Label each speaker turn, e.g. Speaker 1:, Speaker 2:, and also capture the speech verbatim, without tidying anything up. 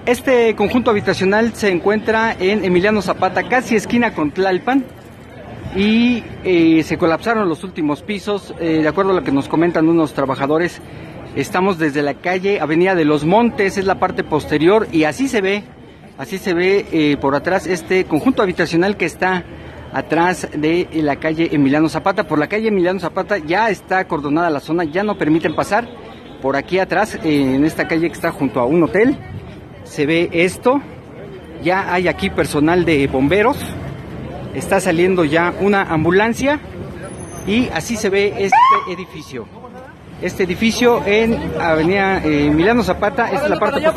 Speaker 1: Este conjunto habitacional se encuentra en Emiliano Zapata, casi esquina con Tlalpan, y eh, se colapsaron los últimos pisos. Eh, de acuerdo a lo que nos comentan unos trabajadores, estamos desde la calle Avenida de los Montes, es la parte posterior, y así se ve, así se ve eh, por atrás este conjunto habitacional que está atrás de la calle Emiliano Zapata. Por la calle Emiliano Zapata ya está acordonada la zona, ya no permiten pasar. Por aquí atrás, eh, en esta calle que está junto a un hotel, se ve esto. Ya hay aquí personal de bomberos, está saliendo ya una ambulancia, y así se ve este edificio. Este edificio en Avenida eh, Emiliano Zapata, esta es la parte